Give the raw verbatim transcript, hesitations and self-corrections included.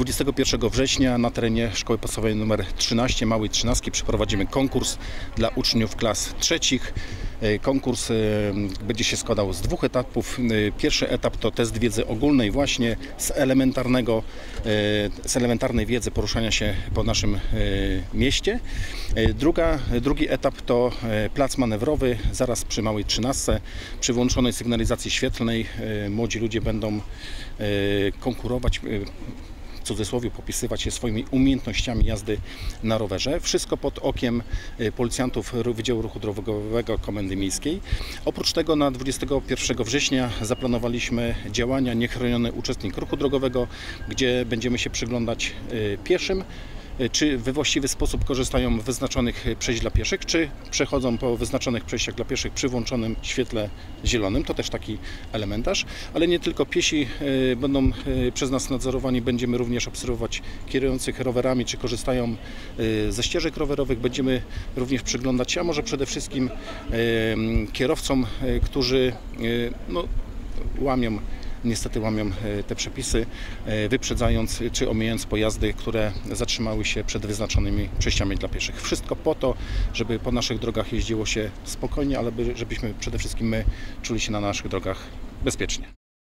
dwudziestego pierwszego września na terenie Szkoły Podstawowej nr trzynaście Małej Trzynastki przeprowadzimy konkurs dla uczniów klas trzecich. Konkurs będzie się składał z dwóch etapów. Pierwszy etap to test wiedzy ogólnej właśnie z elementarnego, z elementarnej wiedzy poruszania się po naszym mieście. Druga, drugi etap to plac manewrowy zaraz przy Małej Trzynastce. Przy włączonej sygnalizacji świetlnej młodzi ludzie będą konkurować, w cudzysłowie popisywać się swoimi umiejętnościami jazdy na rowerze. Wszystko pod okiem policjantów Wydziału Ruchu Drogowego Komendy Miejskiej. Oprócz tego na dwudziestego pierwszego września zaplanowaliśmy działania Niechroniony uczestnik ruchu drogowego, gdzie będziemy się przyglądać pieszym, czy we właściwy sposób korzystają z wyznaczonych przejść dla pieszych, czy przechodzą po wyznaczonych przejściach dla pieszych przy włączonym świetle zielonym. To też taki elementarz, ale nie tylko piesi będą przez nas nadzorowani, będziemy również obserwować kierujących rowerami, czy korzystają ze ścieżek rowerowych. Będziemy również przyglądać się, a może przede wszystkim kierowcom, którzy no, łamią Niestety łamią te przepisy, wyprzedzając czy omijając pojazdy, które zatrzymały się przed wyznaczonymi przejściami dla pieszych. Wszystko po to, żeby po naszych drogach jeździło się spokojnie, ale żebyśmy przede wszystkim my czuli się na naszych drogach bezpiecznie.